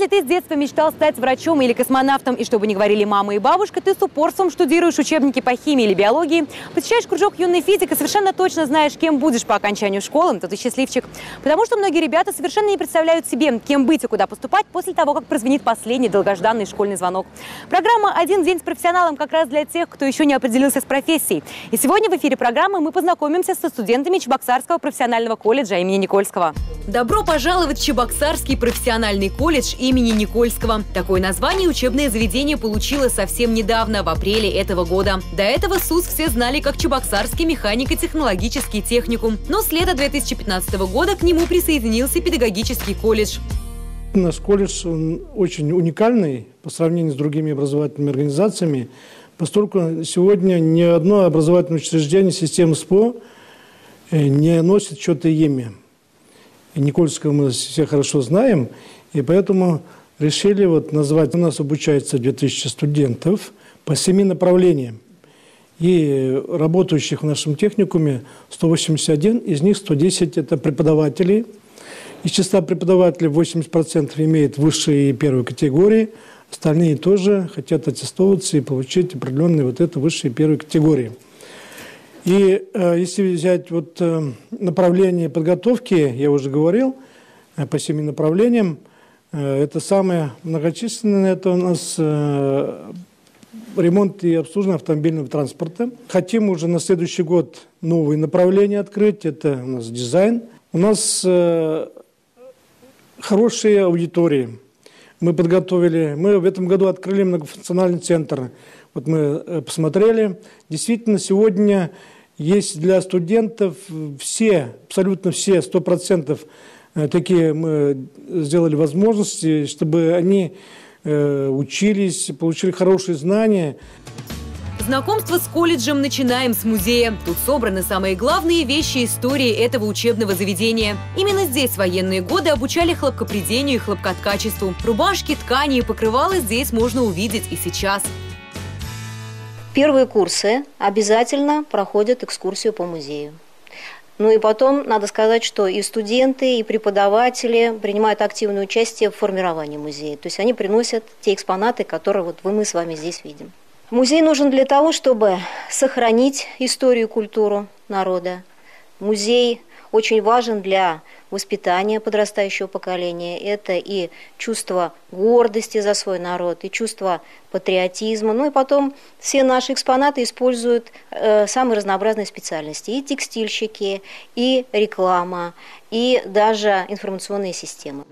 Если ты с детства мечтал стать врачом или космонавтом, и чтобы не говорили мама и бабушка, ты с упорством штудируешь учебники по химии или биологии, посещаешь кружок «Юный физик» и совершенно точно знаешь, кем будешь по окончанию школы, то ты счастливчик. Потому что многие ребята совершенно не представляют себе, кем быть и куда поступать после того, как прозвенит последний долгожданный школьный звонок. Программа «Один день с профессионалом» как раз для тех, кто еще не определился с профессией. И сегодня в эфире программы мы познакомимся со студентами Чебоксарского профессионального колледжа имени Никольского. Добро пожаловать в Чебоксарский профессиональный колледж имени Никольского. Такое название учебное заведение получило совсем недавно, в апреле этого года. До этого СУЗ все знали как Чебоксарский механико-технологический техникум. Но с лета 2015 года к нему присоединился педагогический колледж. Наш колледж очень уникальный по сравнению с другими образовательными организациями, поскольку сегодня ни одно образовательное учреждение системы СПО не носит что-то имя. Никольского мы все хорошо знаем, и поэтому решили назвать. У нас обучается 2000 студентов по 7 направлениям. И работающих в нашем техникуме 181, из них 110 – это преподаватели. Из числа преподавателей 80% имеют высшие и первые категории, остальные тоже хотят аттестовываться и получить определенные высшие и первые категории. И если взять направление подготовки, я уже говорил, по 7 направлениям, это самое многочисленное, это у нас ремонт и обслуживание автомобильного транспорта. Хотим уже на следующий год новые направления открыть, это у нас дизайн. У нас хорошие аудитории. Мы в этом году открыли многофункциональный центр. Мы посмотрели, действительно сегодня есть для студентов абсолютно все, 100% такие мы сделали возможности, чтобы они учились, получили хорошие знания. Знакомство с колледжем начинаем с музея. Тут собраны самые главные вещи истории этого учебного заведения. Именно здесь в военные годы обучали хлопкопредению и хлопкоткачеству. Рубашки, ткани и покрывала здесь можно увидеть и сейчас. Первые курсы обязательно проходят экскурсию по музею. Ну и потом, надо сказать, что и студенты, и преподаватели принимают активное участие в формировании музея. То есть они приносят те экспонаты, которые мы с вами здесь видим. Музей нужен для того, чтобы сохранить историю и культуру народа. Музей очень важен для воспитания подрастающего поколения. Это и чувство гордости за свой народ, и чувство патриотизма. Ну и потом все наши экспонаты используют самые разнообразные специальности. И текстильщики, и реклама, и даже информационные системы.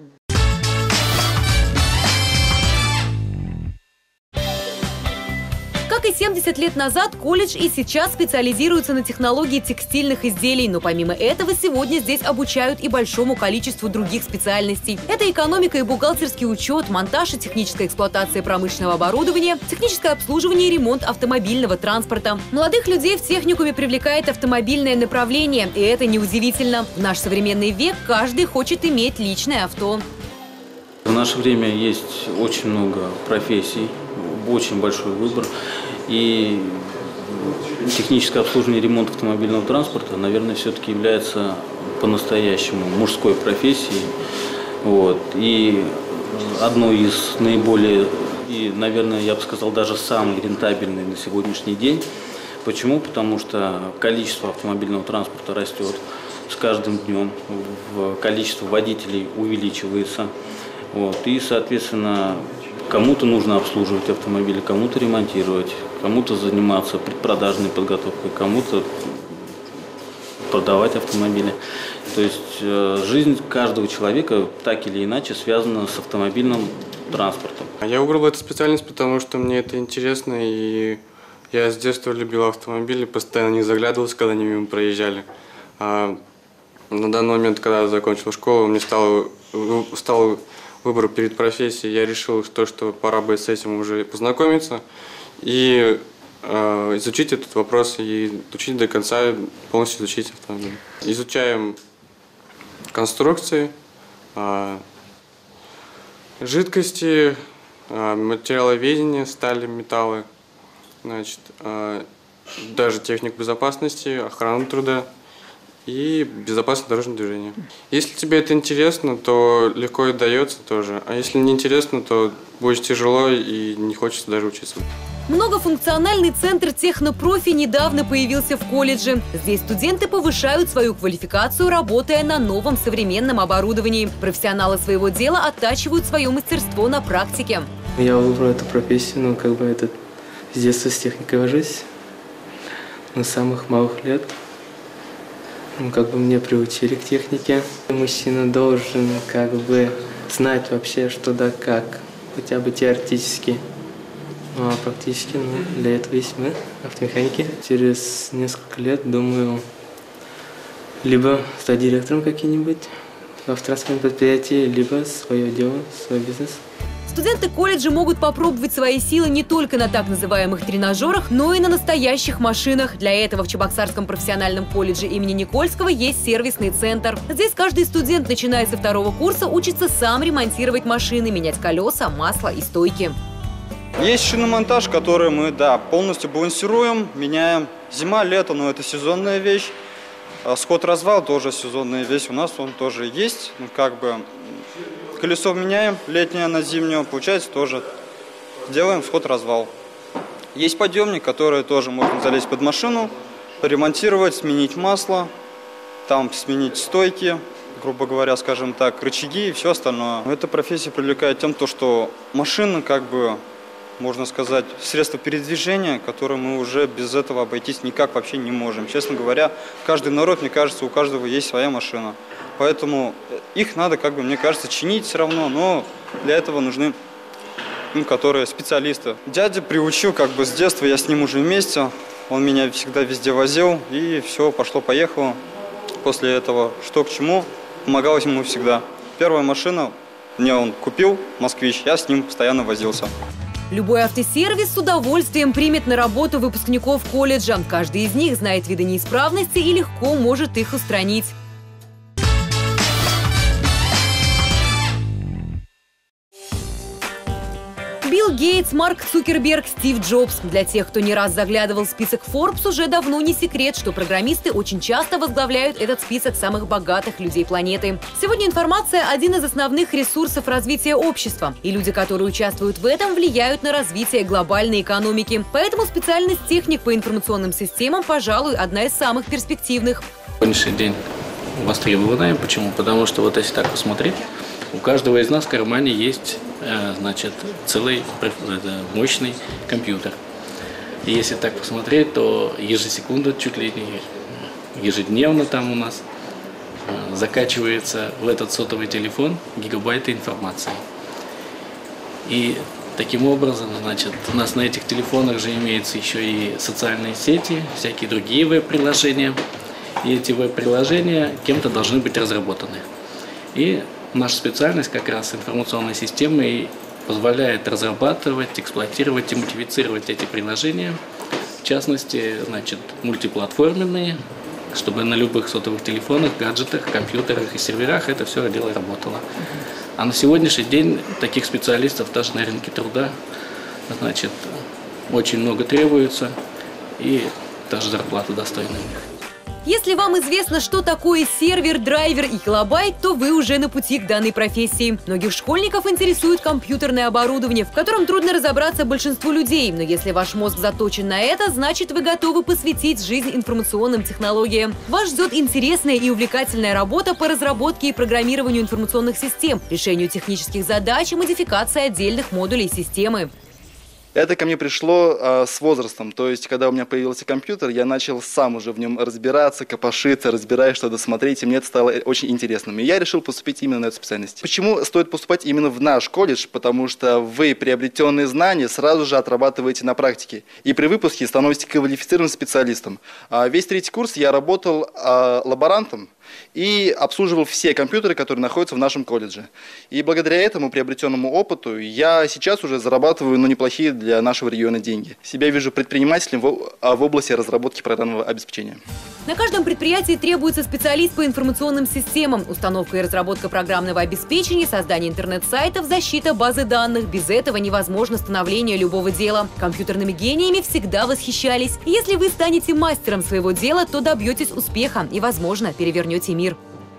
Как и 70 лет назад, колледж и сейчас специализируется на технологии текстильных изделий, но помимо этого сегодня здесь обучают и большому количеству других специальностей. Это экономика и бухгалтерский учет, монтаж и техническая эксплуатация промышленного оборудования, техническое обслуживание и ремонт автомобильного транспорта. Молодых людей в техникуме привлекает автомобильное направление, и это неудивительно. В наш современный век каждый хочет иметь личное авто. В наше время есть очень много профессий, очень большой выбор. И техническое обслуживание и ремонт автомобильного транспорта, наверное, все-таки является по-настоящему мужской профессией. И одной из наиболее, и, наверное, я бы сказал, даже самой рентабельной на сегодняшний день. Почему? Потому что количество автомобильного транспорта растет с каждым днем, количество водителей увеличивается. И, соответственно, кому-то нужно обслуживать автомобили, кому-то ремонтировать, кому-то заниматься предпродажной подготовкой, кому-то продавать автомобили. То есть жизнь каждого человека так или иначе связана с автомобильным транспортом. Я выбрал эту специальность, потому что мне это интересно, и я с детства любил автомобили, постоянно не заглядывался, когда они мимо проезжали. А на данный момент, когда я закончил школу, мне стал выбор перед профессией, я решил, что пора бы с этим уже познакомиться и изучить этот вопрос, и изучить до конца, полностью изучить автомобиль. Изучаем конструкции, жидкости, материаловедение, стали, металлы, даже технику безопасности, охрану труда и безопасное дорожное движение. Если тебе это интересно, то легко и дается тоже. А если не интересно, то будет тяжело и не хочется даже учиться. Многофункциональный центр технопрофи недавно появился в колледже. Здесь студенты повышают свою квалификацию, работая на новом современном оборудовании. Профессионалы своего дела оттачивают свое мастерство на практике. Я выбрал эту профессию, это с детства с техникой вожусь. С самых малых лет. Мне приучили к технике. Мужчина должен знать вообще, что да как, хотя бы теоретически. А практически, для этого есть мы, автомеханики. Через несколько лет, думаю, либо стать директором каким-нибудь в автотранспортном предприятии, либо свое дело, свой бизнес. Студенты колледжа могут попробовать свои силы не только на так называемых тренажерах, но и на настоящих машинах. Для этого в Чебоксарском профессиональном колледже имени Никольского есть сервисный центр. Здесь каждый студент, начиная со 2-го курса, учится сам ремонтировать машины, менять колеса, масло и стойки. Есть шиномонтаж, который мы, полностью балансируем, меняем. Зима, лето, но это сезонная вещь. Сход-развал тоже сезонная вещь. У нас он тоже есть. Колесо меняем, летнее на зимнее, получается, тоже делаем сход-развал. Есть подъемник, который тоже можно залезть под машину, поремонтировать, сменить масло, там сменить стойки, грубо говоря, скажем так, рычаги и все остальное. Эта профессия привлекает тем, что машина, можно сказать, средство передвижения, которое мы уже без этого обойтись никак вообще не можем. Честно говоря, каждый народ, мне кажется, у каждого есть своя машина. Поэтому их надо, мне кажется, чинить все равно, но для этого нужны, которые специалисты. Дядя приучил, с детства, я с ним уже вместе, он меня всегда везде возил, и все, пошло-поехало. После этого, что к чему, помогал ему всегда. Первая машина мне он купил, «Москвич», я с ним постоянно возился. Любой автосервис с удовольствием примет на работу выпускников колледжа. Каждый из них знает виды неисправности и легко может их устранить. Билл Гейтс, Марк Цукерберг, Стив Джобс. Для тех, кто не раз заглядывал в список Forbes, уже давно не секрет, что программисты очень часто возглавляют этот список самых богатых людей планеты. Сегодня информация – один из основных ресурсов развития общества. И люди, которые участвуют в этом, влияют на развитие глобальной экономики. Поэтому специальность техник по информационным системам, пожалуй, одна из самых перспективных. Сегодняшний день востребованная. Почему? Потому что если так посмотреть, у каждого из нас в кармане есть, целый мощный компьютер. И если так посмотреть, то ежесекунду, чуть ли не ежедневно там у нас закачивается в этот сотовый телефон гигабайты информации. И таким образом, у нас на этих телефонах же имеются еще и социальные сети, всякие другие веб-приложения. И эти веб-приложения кем-то должны быть разработаны. И наша специальность как раз информационной системы и позволяет разрабатывать, эксплуатировать и модифицировать эти приложения. В частности, мультиплатформенные, чтобы на любых сотовых телефонах, гаджетах, компьютерах и серверах это все дело работало. А на сегодняшний день таких специалистов даже на рынке труда очень много требуется, и даже зарплата достойная. Если вам известно, что такое сервер, драйвер и килобайт, то вы уже на пути к данной профессии. Многих школьников интересует компьютерное оборудование, в котором трудно разобраться большинству людей. Но если ваш мозг заточен на это, значит вы готовы посвятить жизнь информационным технологиям. Вас ждет интересная и увлекательная работа по разработке и программированию информационных систем, решению технических задач и модификации отдельных модулей системы. Это ко мне пришло с возрастом, то есть, когда у меня появился компьютер, я начал сам уже в нем разбираться, копошиться, разбирать, что-то смотреть, и мне это стало очень интересным. И я решил поступить именно на эту специальность. Почему стоит поступать именно в наш колледж? Потому что вы приобретенные знания сразу же отрабатываете на практике, и при выпуске становитесь квалифицированным специалистом. Весь третий курс я работал лаборантом, и обслуживал все компьютеры, которые находятся в нашем колледже. И благодаря этому приобретенному опыту я сейчас уже зарабатываю неплохие для нашего региона деньги. Себя вижу предпринимателем в области разработки программного обеспечения. На каждом предприятии требуется специалист по информационным системам, установка и разработка программного обеспечения, создание интернет-сайтов, защита базы данных. Без этого невозможно становление любого дела. Компьютерными гениями всегда восхищались. Если вы станете мастером своего дела, то добьетесь успеха и, возможно, перевернете мир.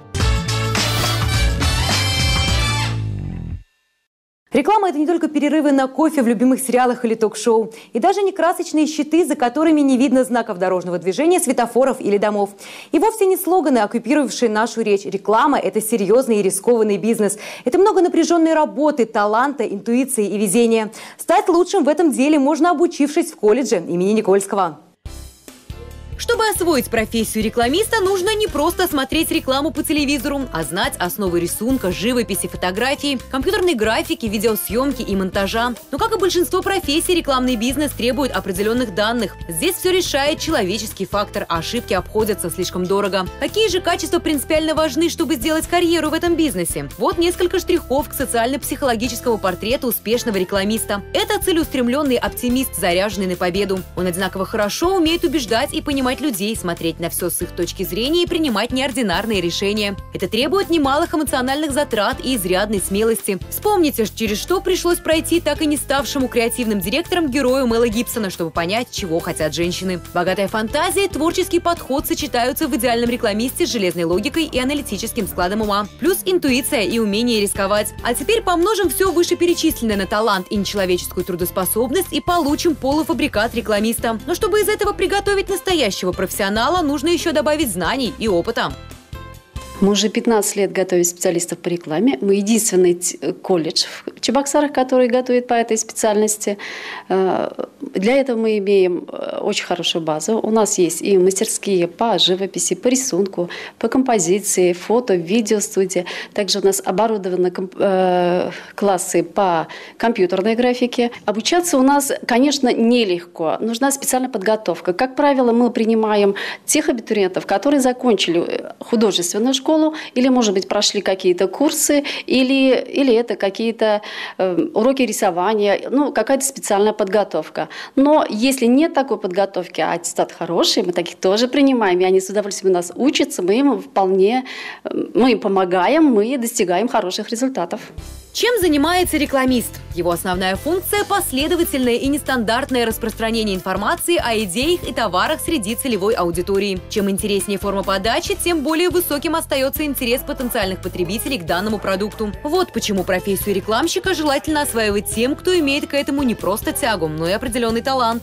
Реклама – это не только перерывы на кофе в любимых сериалах или ток-шоу. И даже не красочные щиты, за которыми не видно знаков дорожного движения, светофоров или домов. И вовсе не слоганы, оккупировавшие нашу речь. Реклама – это серьезный и рискованный бизнес. Это много напряженной работы, таланта, интуиции и везения. Стать лучшим в этом деле можно, обучившись в колледже имени Никольского. Чтобы освоить профессию рекламиста, нужно не просто смотреть рекламу по телевизору, а знать основы рисунка, живописи, фотографии, компьютерной графики, видеосъемки и монтажа. Но, как и большинство профессий, рекламный бизнес требует определенных данных. Здесь все решает человеческий фактор, а ошибки обходятся слишком дорого. Какие же качества принципиально важны, чтобы сделать карьеру в этом бизнесе? Вот несколько штрихов к социально-психологическому портрету успешного рекламиста. Это целеустремленный оптимист, заряженный на победу. Он одинаково хорошо умеет убеждать и понимать людей, смотреть на все с их точки зрения и принимать неординарные решения. Это требует немалых эмоциональных затрат и изрядной смелости. Вспомните, через что пришлось пройти так и не ставшему креативным директором герою Мэла Гибсона, чтобы понять, чего хотят женщины. Богатая фантазия и творческий подход сочетаются в идеальном рекламисте с железной логикой и аналитическим складом ума. Плюс интуиция и умение рисковать. А теперь помножим все вышеперечисленное на талант и нечеловеческую трудоспособность и получим полуфабрикат рекламиста. Но чтобы из этого приготовить настоящего профессионала, нужно еще добавить знаний и опыта. Мы уже 15 лет готовим специалистов по рекламе. Мы единственный колледж в Чебоксарах, который готовит по этой специальности. Для этого мы имеем очень хорошую базу. У нас есть и мастерские по живописи, по рисунку, по композиции, фото, видеостудии. Также у нас оборудованы классы по компьютерной графике. Обучаться у нас, конечно, нелегко. Нужна специальная подготовка. Как правило, мы принимаем тех абитуриентов, которые закончили художественную школу, или, может быть, прошли какие-то курсы, или это какие-то уроки рисования, какая-то специальная подготовка. Но если нет такой подготовки, а аттестат хороший, мы таких тоже принимаем, и они с удовольствием у нас учатся, мы им помогаем, мы достигаем хороших результатов. Чем занимается рекламист? Его основная функция – последовательное и нестандартное распространение информации о идеях и товарах среди целевой аудитории. Чем интереснее форма подачи, тем более высоким остается интерес потенциальных потребителей к данному продукту. Вот почему профессию рекламщика желательно осваивать тем, кто имеет к этому не просто тягу, но и определенный талант.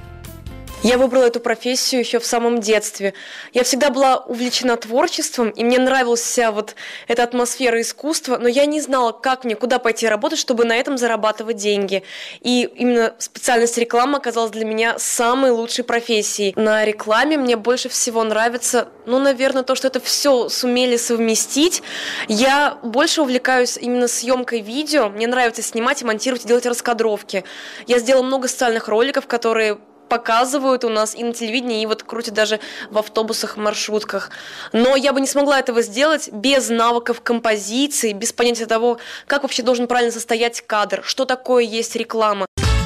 Я выбрала эту профессию еще в самом детстве. Я всегда была увлечена творчеством, и мне нравилась вся эта атмосфера искусства, но я не знала, как мне, куда пойти работать, чтобы на этом зарабатывать деньги. И именно специальность реклама оказалась для меня самой лучшей профессией. На рекламе мне больше всего нравится, наверное, то, что это все сумели совместить. Я больше увлекаюсь именно съемкой видео. Мне нравится снимать и монтировать, и делать раскадровки. Я сделала много социальных роликов, которые показывают у нас и на телевидении, и крутят даже в автобусах, маршрутках. Но я бы не смогла этого сделать без навыков композиции, без понятия того, как вообще должен правильно состоять кадр, что такое есть реклама.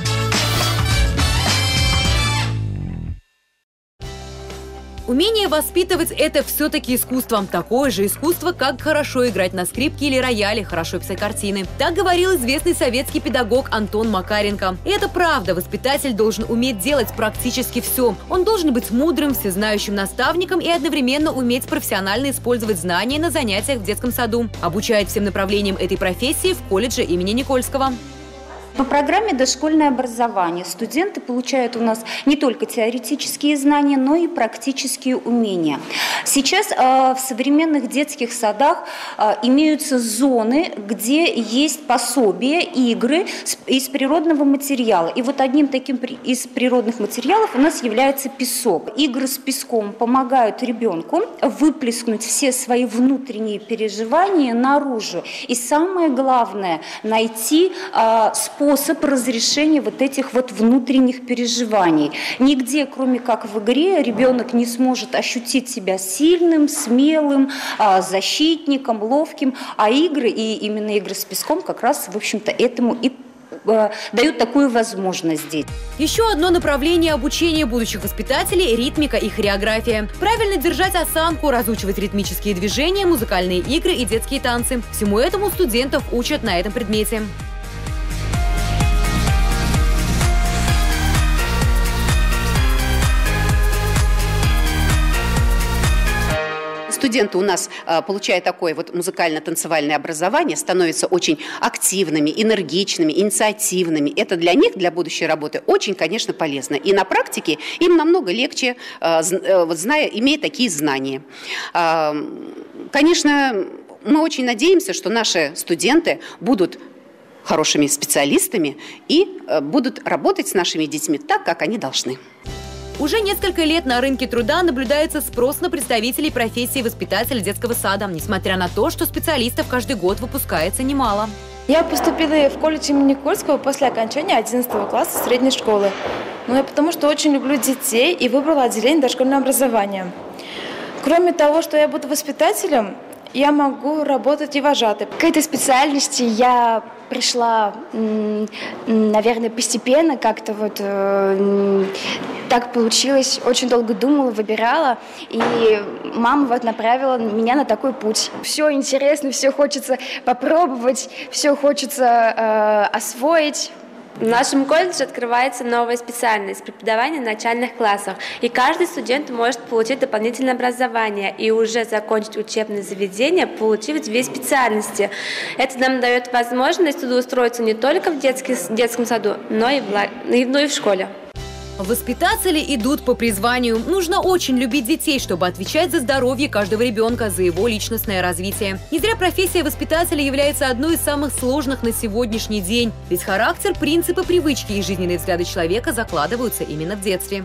Умение воспитывать – это все-таки искусство. Такое же искусство, как хорошо играть на скрипке или рояле, хорошо писать картины. Так говорил известный советский педагог Антон Макаренко. И это правда. Воспитатель должен уметь делать практически все. Он должен быть мудрым, всезнающим наставником и одновременно уметь профессионально использовать знания на занятиях в детском саду. Обучает всем направлениям этой профессии в колледже имени Никольского. По программе «Дошкольное образование» студенты получают у нас не только теоретические знания, но и практические умения. Сейчас в современных детских садах имеются зоны, где есть пособия, игры из природного материала. И одним таким из природных материалов у нас является песок. Игры с песком помогают ребенку выплеснуть все свои внутренние переживания наружу. И самое главное – найти способ способ разрешения вот этих вот внутренних переживаний. Нигде, кроме как в игре, ребенок не сможет ощутить себя сильным, смелым, защитником, ловким, а игры, и именно игры с песком как раз, в общем-то, этому и дают такую возможность здесь. Еще одно направление обучения будущих воспитателей – ритмика и хореография. Правильно держать осанку, разучивать ритмические движения, музыкальные игры и детские танцы. Всему этому студентов учат на этом предмете. Студенты у нас, получая такое вот музыкально-танцевальное образование, становятся очень активными, энергичными, инициативными. Это для них, для будущей работы, очень, конечно, полезно. И на практике им намного легче, имея такие знания. Конечно, мы очень надеемся, что наши студенты будут хорошими специалистами и будут работать с нашими детьми так, как они должны. Уже несколько лет на рынке труда наблюдается спрос на представителей профессии воспитателя детского сада, несмотря на то, что специалистов каждый год выпускается немало. Я поступила в колледж имени Никольского после окончания 11 класса средней школы. Но я потому что очень люблю детей и выбрала отделение дошкольного образования. Кроме того, что я буду воспитателем, я могу работать и вожатой. К этой специальности я пришла, наверное, постепенно, как-то вот так получилось. Очень долго думала, выбирала, и мама вот направила меня на такой путь. Все интересно, все хочется попробовать, все хочется освоить. В нашем колледже открывается новая специальность преподавания в начальных классах, и каждый студент может получить дополнительное образование и уже закончить учебное заведение, получив 2 специальности. Это нам дает возможность трудоустроиться не только в детском саду, но и в школе. Воспитатели идут по призванию. Нужно очень любить детей, чтобы отвечать за здоровье каждого ребенка, за его личностное развитие. Не зря профессия воспитателя является одной из самых сложных на сегодняшний день. Ведь характер, принципы, привычки и жизненные взгляды человека закладываются именно в детстве.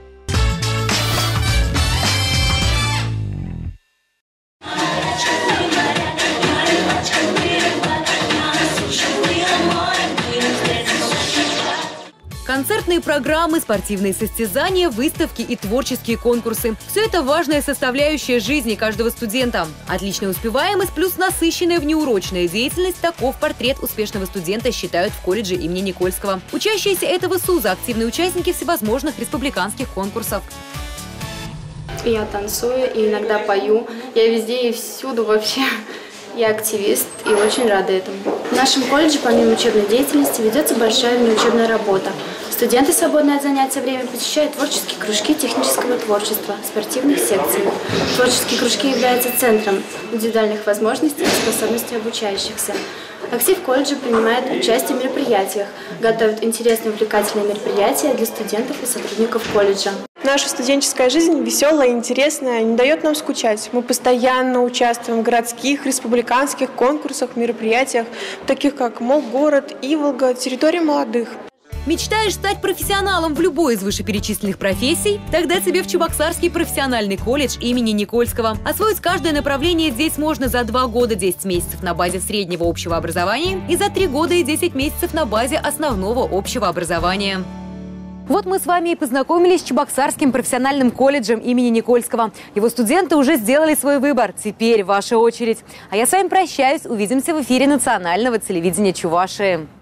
Концертные программы, спортивные состязания, выставки и творческие конкурсы – все это важная составляющая жизни каждого студента. Отличная успеваемость плюс насыщенная внеурочная деятельность – таков портрет успешного студента считают в колледже имени Никольского. Учащиеся этого СУЗа – активные участники всевозможных республиканских конкурсов. Я танцую и иногда пою. Я везде и всюду вообще. Я активист и очень рада этому. В нашем колледже помимо учебной деятельности ведется большая внеучебная работа. Студенты, свободное от занятия время, посещают творческие кружки технического творчества, спортивных секций. Творческие кружки являются центром индивидуальных возможностей и способностей обучающихся. Актив колледжа принимает участие в мероприятиях, готовят интересные увлекательные мероприятия для студентов и сотрудников колледжа. Наша студенческая жизнь веселая и интересная, не дает нам скучать. Мы постоянно участвуем в городских, республиканских конкурсах, мероприятиях, таких как Молгород, Иволга, территория молодых. Мечтаешь стать профессионалом в любой из вышеперечисленных профессий? Тогда тебе в Чебоксарский профессиональный колледж имени Никольского. Освоить каждое направление здесь можно за 2 года 10 месяцев на базе среднего общего образования и за 3 года и 10 месяцев на базе основного общего образования. Вот мы с вами и познакомились с Чебоксарским профессиональным колледжем имени Никольского. Его студенты уже сделали свой выбор. Теперь ваша очередь. А я с вами прощаюсь. Увидимся в эфире национального телевидения Чувашии.